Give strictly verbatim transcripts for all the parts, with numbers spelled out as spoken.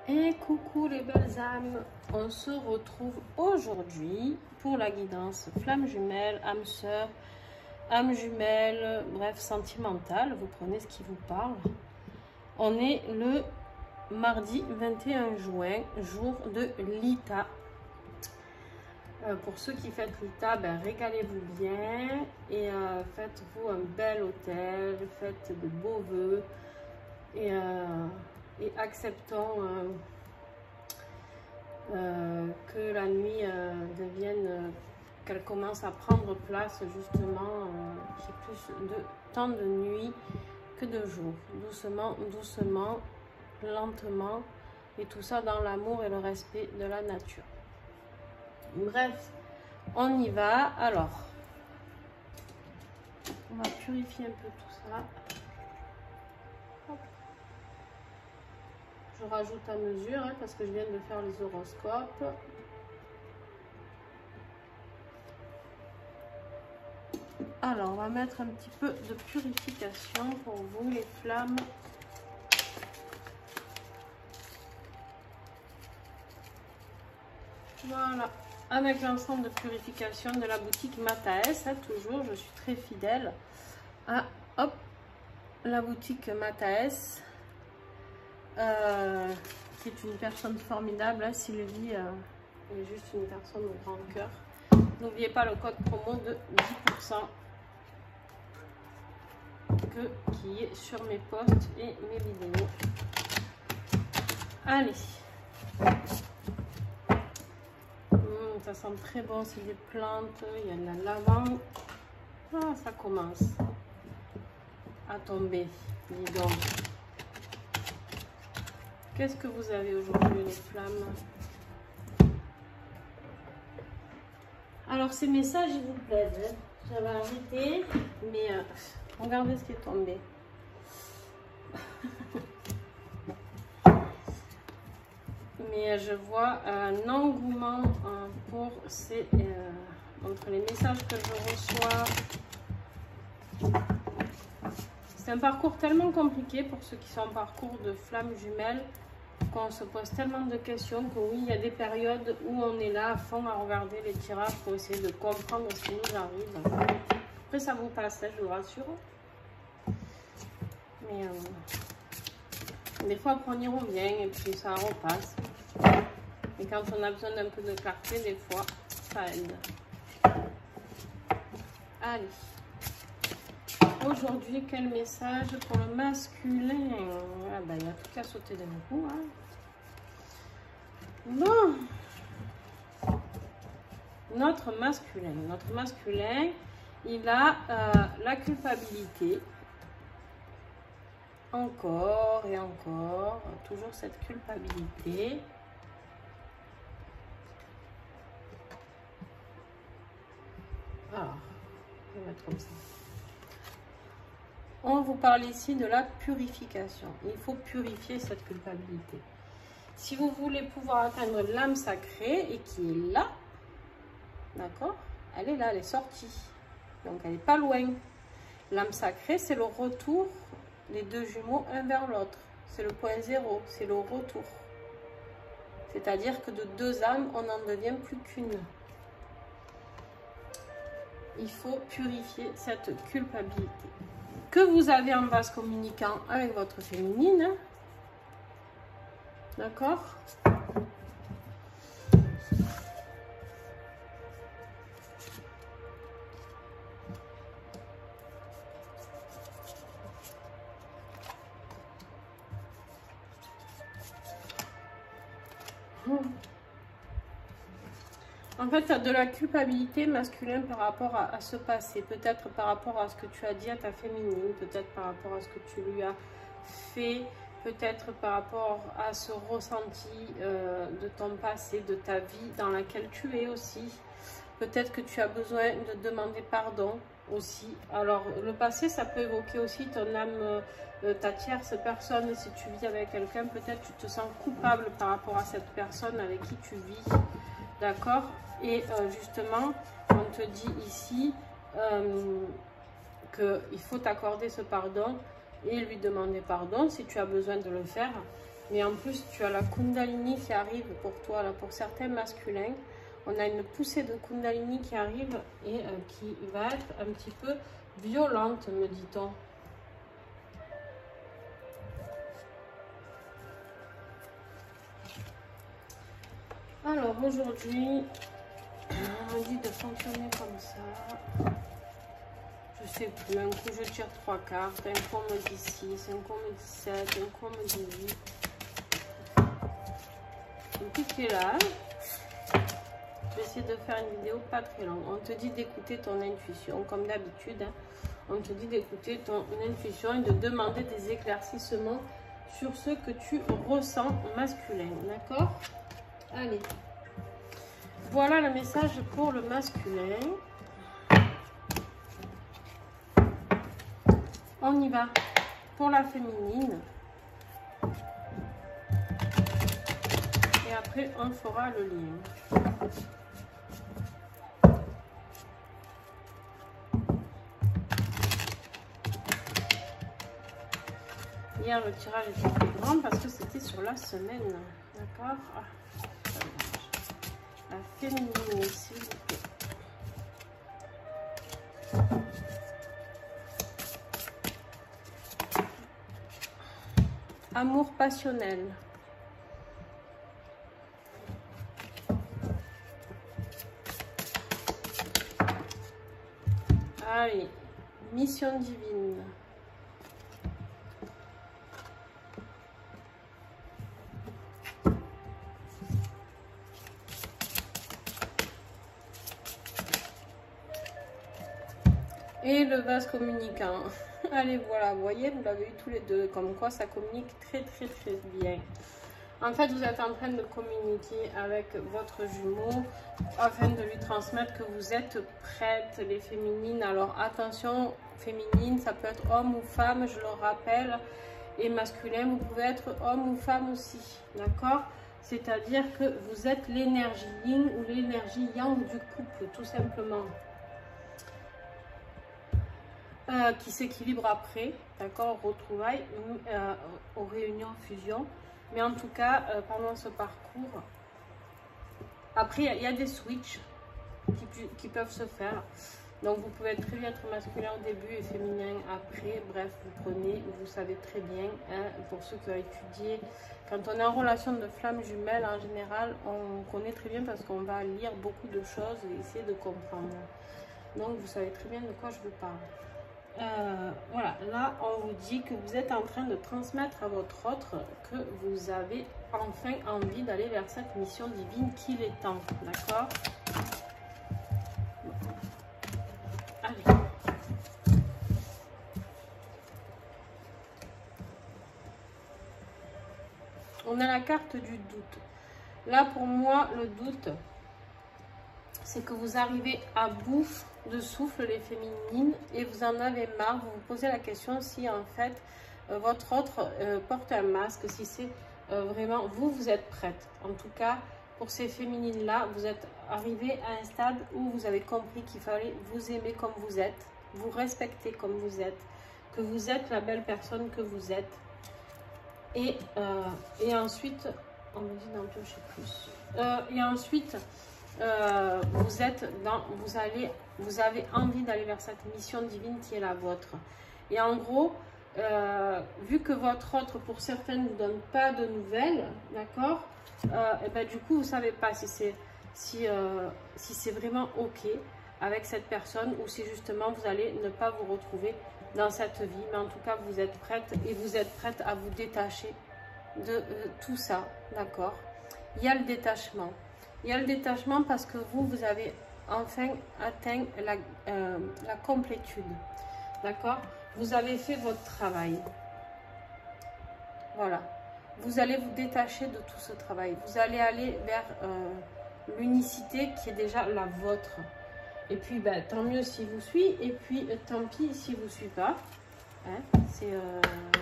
Et coucou les belles âmes, on se retrouve aujourd'hui pour la guidance flamme jumelle, âme sœur, âme jumelle, bref sentimentale, vous prenez ce qui vous parle. On est le mardi vingt et un juin, jour de l'I T A. Euh, pour ceux qui fêtent l'I T A, ben, régalez-vous bien et euh, faites-vous un bel hôtel, faites de beaux vœux et, euh, et acceptons euh, euh, que la nuit euh, devienne, euh, qu'elle commence à prendre place justement, euh, j'ai plus de temps de nuit que de jour, doucement, doucement, lentement et tout ça dans l'amour et le respect de la nature. Bref, on y va. Alors, on va purifier un peu tout ça. Hop. Je rajoute à mesure hein, parce que je viens de faire les horoscopes. Alors, on va mettre un petit peu de purification pour vous, les flammes. Voilà. Avec l'ensemble de purification de la boutique Mataes, hein, toujours, je suis très fidèle à hop, la boutique Mataes, euh, qui est une personne formidable. Hein, Sylvie euh, est juste une personne au grand cœur. N'oubliez pas le code promo de dix pour cent que, qui est sur mes posts et mes vidéos. Allez. Ça sent très bon, c'est des plantes, il y a de la lavande. Ah, ça commence à tomber, dis donc. Qu'est-ce que vous avez aujourd'hui, les flammes? Alors, ces messages, ils vous plaisent. Hein. J'avais arrêté, mais euh, regardez ce qui est tombé. Mais je vois un engouement euh, pour ces euh, entre les messages que je reçois. C'est un parcours tellement compliqué pour ceux qui sont en parcours de flammes jumelles qu'on se pose tellement de questions que oui, il y a des périodes où on est là à fond à regarder les tirages pour essayer de comprendre ce qui nous arrive. Après ça vous passe, je vous rassure. Mais euh, des fois après on y revient et puis ça repasse. Et quand on a besoin d'un peu de clarté, des fois, ça aide. Allez. Aujourd'hui, quel message pour le masculin? Ah bah, il y a tout qu'à sauter d'un coup. Hein. Bon. Notre masculin. Notre masculin, il a euh, la culpabilité. Encore et encore. Toujours cette culpabilité. Alors, je vais mettre comme ça. On vous parle ici de la purification. Il faut purifier cette culpabilité. Si vous voulez pouvoir atteindre l'âme sacrée et qui est là, d'accord, elle est là, elle est sortie. Donc, elle n'est pas loin. L'âme sacrée, c'est le retour des deux jumeaux un vers l'autre. C'est le point zéro, c'est le retour. C'est-à-dire que de deux âmes, on n'en devient plus qu'une. Il faut purifier cette culpabilité que vous avez en vase communicant avec votre féminine. D'accord? En fait, tu as de la culpabilité masculine par rapport à, à ce passé, peut-être par rapport à ce que tu as dit à ta féminine, peut-être par rapport à ce que tu lui as fait, peut-être par rapport à ce ressenti euh, de ton passé, de ta vie dans laquelle tu es aussi. Peut-être que tu as besoin de demander pardon aussi. Alors, le passé, ça peut évoquer aussi ton âme, euh, ta tierce personne. Si tu vis avec quelqu'un, peut-être tu te sens coupable par rapport à cette personne avec qui tu vis. D'accord? Et euh, justement, on te dit ici euh, qu'il faut t'accorder ce pardon et lui demander pardon si tu as besoin de le faire. Mais en plus, tu as la Kundalini qui arrive pour toi, là, pour certains masculins. On a une poussée de Kundalini qui arrive et euh, qui va être un petit peu violente, me dit-on. Alors aujourd'hui, on me dit de fonctionner comme ça. Je sais plus, un coup je tire trois cartes, un coup on me dit six, un coup on me dit sept, un coup on me dit huit. Un petit filage. Je vais essayer de faire une vidéo pas très longue. On te dit d'écouter ton intuition, comme d'habitude. Hein. On te dit d'écouter ton intuition et de demander des éclaircissements sur ce que tu ressens masculin. D'accord? Allez. Voilà le message pour le masculin. On y va pour la féminine. Et après, on fera le lien. Hier, le tirage était plus grand parce que c'était sur la semaine. D'accord? La féminine, s'il vous plaît. Amour passionnel. Allez, mission divine. Et le vase communicant. Allez, voilà, vous voyez, vous l'avez eu tous les deux. Comme quoi, ça communique très, très, très bien. En fait, vous êtes en train de communiquer avec votre jumeau afin de lui transmettre que vous êtes prêtes, les féminines. Alors, attention, féminine, ça peut être homme ou femme, je le rappelle. Et masculin, vous pouvez être homme ou femme aussi. D'accord? C'est-à-dire que vous êtes l'énergie yin ou l'énergie yang du couple, tout simplement. Euh, qui s'équilibre après, d'accord, retrouvailles, euh, aux réunions, fusions. Mais en tout cas, euh, pendant ce parcours, après, il y, y a des switches qui, qui peuvent se faire. Donc, vous pouvez très bien être masculin au début et féminin après. Bref, vous prenez, vous savez très bien, hein, pour ceux qui ont étudié. Quand on est en relation de flammes jumelles, en général, on connaît très bien parce qu'on va lire beaucoup de choses et essayer de comprendre. Donc, vous savez très bien de quoi je vous parle. Euh, voilà, là on vous dit que vous êtes en train de transmettre à votre autre que vous avez enfin envie d'aller vers cette mission divine, qu'il est temps, d'accord? Allez. On a la carte du doute. Là pour moi le doute, c'est que vous arrivez à bout de souffle, les féminines, et vous en avez marre. Vous vous posez la question si en fait euh, votre autre euh, porte un masque, si c'est euh, vraiment vous, vous êtes prête. En tout cas, pour ces féminines là, vous êtes arrivé à un stade où vous avez compris qu'il fallait vous aimer comme vous êtes, vous respecter comme vous êtes, que vous êtes la belle personne que vous êtes. Et, euh, et ensuite, on me dit d'en piocher plus. Euh, et ensuite, Euh, vous êtes dans, vous allez, vous avez envie d'aller vers cette mission divine qui est la vôtre. Et en gros, euh, vu que votre autre, pour certains, ne vous donne pas de nouvelles, d'accord, euh, et ben du coup, vous savez pas si c'est si, euh, si c'est vraiment ok avec cette personne ou si justement vous allez ne pas vous retrouver dans cette vie. Mais en tout cas, vous êtes prête et vous êtes prête à vous détacher de euh, tout ça, d'accord. Il y a le détachement. Il y a le détachement parce que vous, vous avez enfin atteint la, euh, la complétude. D'accord? Vous avez fait votre travail. Voilà. Vous allez vous détacher de tout ce travail. Vous allez aller vers euh, l'unicité qui est déjà la vôtre. Et puis, ben, tant mieux si vous suit. Et puis, tant pis si vous ne suit pas. Hein? C'est... Euh,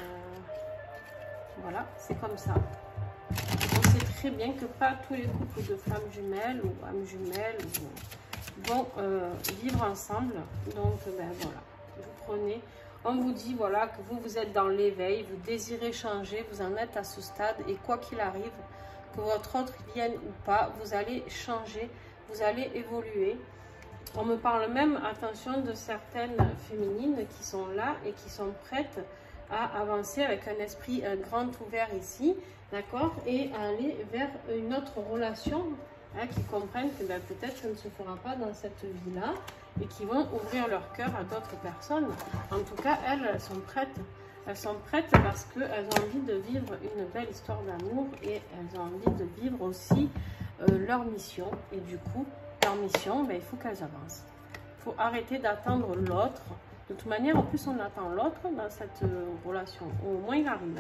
voilà, c'est comme ça. On sait très bien que pas tous les couples de femmes jumelles ou âmes jumelles vont euh, vivre ensemble. Donc, ben voilà, vous prenez. On vous dit, voilà, que vous, vous êtes dans l'éveil, vous désirez changer, vous en êtes à ce stade. Et quoi qu'il arrive, que votre autre vienne ou pas, vous allez changer, vous allez évoluer. On me parle même, attention, de certaines féminines qui sont là et qui sont prêtes à avancer avec un esprit euh, grand ouvert ici, d'accord, et à aller vers une autre relation, hein, qui comprennent que ben, peut-être ça ne se fera pas dans cette vie-là et qui vont ouvrir leur cœur à d'autres personnes. En tout cas, elles, elles sont prêtes. Elles sont prêtes parce qu'elles ont envie de vivre une belle histoire d'amour et elles ont envie de vivre aussi euh, leur mission. Et du coup, leur mission, ben, il faut qu'elles avancent. Il faut arrêter d'attendre l'autre. De toute manière, en plus, on attend l'autre dans cette euh, relation. Au moins, il arrive.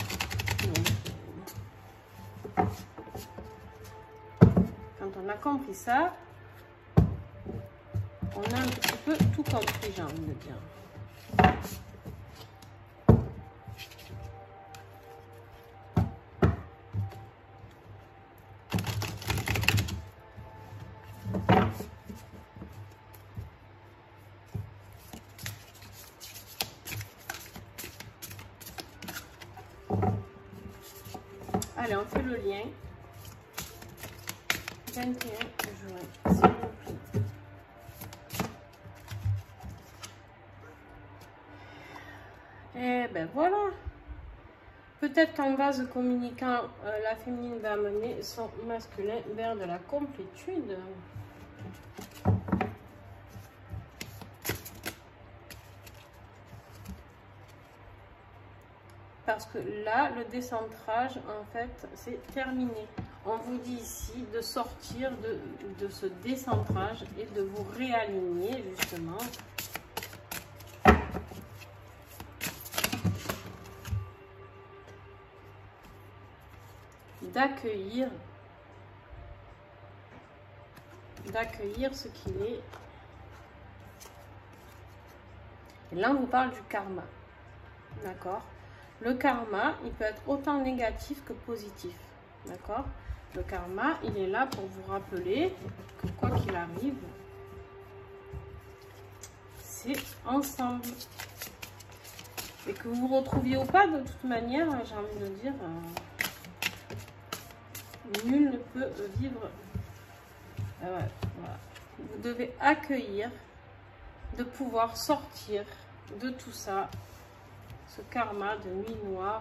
Donc, quand on a compris ça, on a un petit peu tout compris, j'ai envie de dire. Allez, on fait le lien. vingt et un juin, s'il vous plaît. Et ben voilà. Peut-être qu'en vase communicant, euh, la féminine va amener son masculin vers de la complétude. Parce que là, le décentrage, en fait, c'est terminé. On vous dit ici de sortir de, de ce décentrage et de vous réaligner, justement. D'accueillir, d'accueillir ce qu'il est. Et là, on vous parle du karma. D'accord ? Le karma, il peut être autant négatif que positif. D'accord? Le karma, il est là pour vous rappeler que quoi qu'il arrive, c'est ensemble. Et que vous vous retrouviez ou pas, de toute manière, j'ai envie de dire, euh, nul ne peut vivre. Euh, ouais, voilà. Vous devez accueillir de pouvoir sortir de tout ça. Ce karma de nuit noire.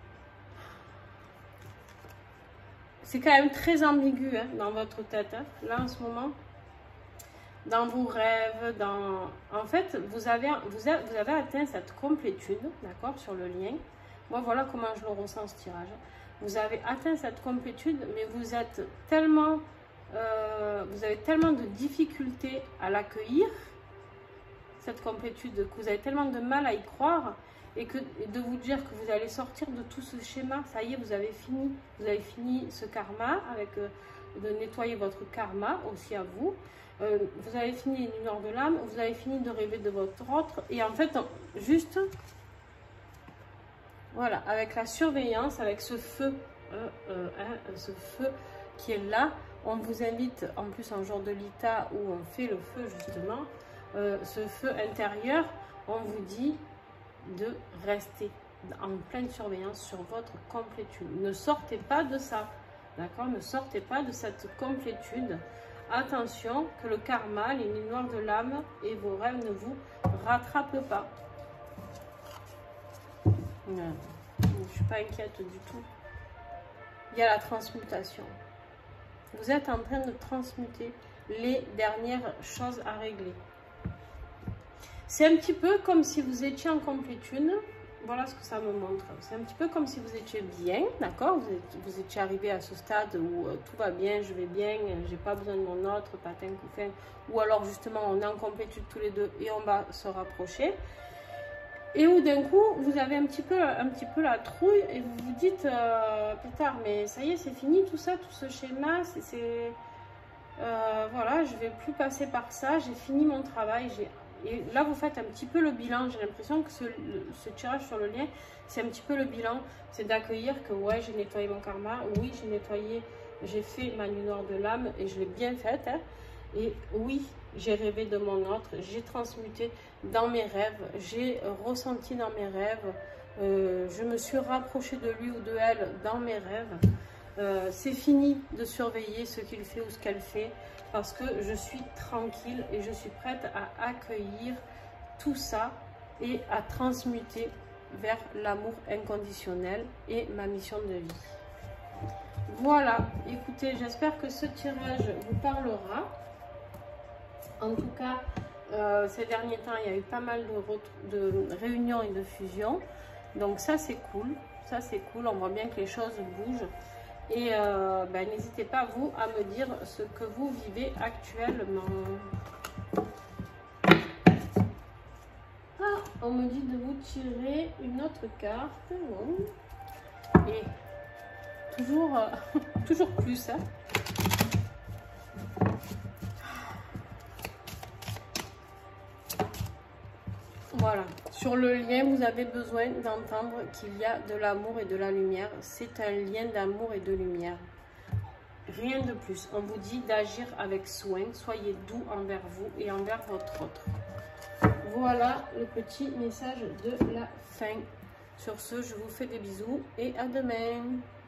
C'est quand même très ambigu, hein, dans votre tête, hein, là en ce moment. Dans vos rêves, dans... En fait, vous avez, vous avez, vous avez atteint cette complétude, d'accord, sur le lien. Moi, voilà comment je le ressens, ce tirage. Vous avez atteint cette complétude, mais vous êtes tellement... Euh, vous avez tellement de difficultés à l'accueillir, cette complétude, que vous avez tellement de mal à y croire, et que et de vous dire que vous allez sortir de tout ce schéma. Ça y est, vous avez fini. Vous avez fini ce karma, avec euh, de nettoyer votre karma aussi à vous. Euh, vous avez fini les lumières de l'âme, vous avez fini de rêver de votre autre. Et en fait, juste, voilà, avec la surveillance, avec ce feu, euh, euh, hein, ce feu qui est là, on vous invite, en plus en jour de l'I T A où on fait le feu justement, euh, ce feu intérieur, on vous dit de rester en pleine surveillance sur votre complétude. Ne sortez pas de ça, d'accord? Ne sortez pas de cette complétude. Attention que le karma, les nuits noires de l'âme et vos rêves ne vous rattrapent pas. Non, je ne suis pas inquiète du tout. Il y a la transmutation. Vous êtes en train de transmuter les dernières choses à régler. C'est un petit peu comme si vous étiez en complétude. Voilà ce que ça me montre. C'est un petit peu comme si vous étiez bien, d'accord? Vous, vous étiez arrivé à ce stade où euh, tout va bien, je vais bien, j'ai pas besoin de mon autre, patin, couffin. Ou alors justement, on est en complétude tous les deux et on va se rapprocher. Et où d'un coup, vous avez un petit peu, un petit peu la trouille et vous vous dites, euh, Pétard, mais ça y est, c'est fini tout ça, tout ce schéma, c'est... Euh, voilà, je vais plus passer par ça, j'ai fini mon travail, j'ai... Et là, vous faites un petit peu le bilan. J'ai l'impression que ce, le, ce tirage sur le lien, c'est un petit peu le bilan. C'est d'accueillir que, ouais, j'ai nettoyé mon karma. Oui, j'ai nettoyé, j'ai fait ma nuit noire de l'âme et je l'ai bien faite. Hein. Et oui, j'ai rêvé de mon autre, j'ai transmuté dans mes rêves, j'ai ressenti dans mes rêves, euh, je me suis rapprochée de lui ou de elle dans mes rêves. Euh, c'est fini de surveiller ce qu'il fait ou ce qu'elle fait, parce que je suis tranquille et je suis prête à accueillir tout ça et à transmuter vers l'amour inconditionnel et ma mission de vie. Voilà, écoutez, j'espère que ce tirage vous parlera. En tout cas, euh, ces derniers temps, il y a eu pas mal de, de réunions et de fusions. Donc ça, c'est cool. Ça, c'est cool. On voit bien que les choses bougent. Et euh, ben, n'hésitez pas, vous, à me dire ce que vous vivez actuellement. Ah, on me dit de vous tirer une autre carte. Bon. Et toujours, euh, toujours plus, hein. Voilà, sur le lien, vous avez besoin d'entendre qu'il y a de l'amour et de la lumière. C'est un lien d'amour et de lumière. Rien de plus. On vous dit d'agir avec soin. Soyez doux envers vous et envers votre autre. Voilà le petit message de la fin. Sur ce, je vous fais des bisous et à demain.